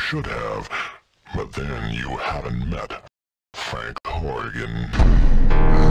should have, but then you haven't met Frank Horgan.